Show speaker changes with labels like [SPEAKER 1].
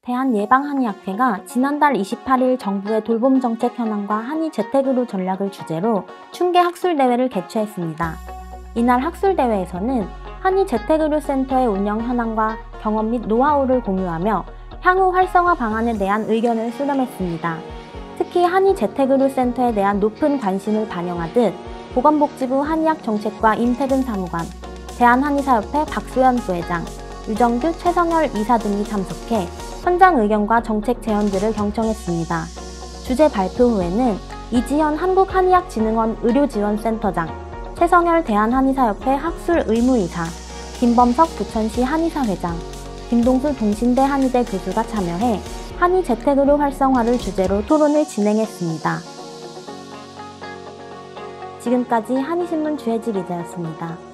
[SPEAKER 1] 대한예방한의학회가 지난달 28일 정부의 돌봄정책 현황과 한의 재택의료 전략을 주제로 춘계 학술대회를 개최했습니다. 이날 학술대회에서는 한의 재택의료센터의 운영 현황과 경험 및 노하우를 공유하며 향후 활성화 방안에 대한 의견을 수렴했습니다. 특히 한의 재택의료센터에 대한 높은 관심을 반영하듯 보건복지부 한의학정책과 임태근 사무관, 대한한의사협회 박소연 부회장, 유정규 최성열 이사 등이 참석해 현장 의견과 정책 제언들을 경청했습니다. 주제 발표 후에는 이지현 한국한의학진흥원 의료지원센터장, 최성열 대한한의사협회 학술의무이사, 김범석 부천시 한의사회장, 김동수 동신대 한의대 교수가 참여해 한의 재택의료 활성화를 주제로 토론을 진행했습니다. 지금까지 한의신문 주혜지 기자였습니다.